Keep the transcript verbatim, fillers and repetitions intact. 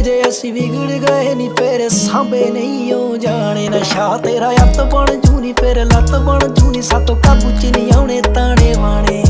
जे असी बिगड़ गए नी फिर सांभे नहीं हो जाने। नशा तेरा अत बन जू नी फिर लत बन जू नी, सातों काबू च नहीं आने ताने बाने।